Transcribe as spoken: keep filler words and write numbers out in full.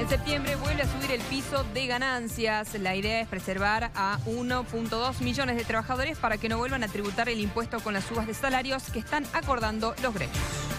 En septiembre vuelve a subir el piso de ganancias. La idea es preservar a uno punto dos millones de trabajadores para que no vuelvan a tributar el impuesto con las subas de salarios que están acordando los gremios.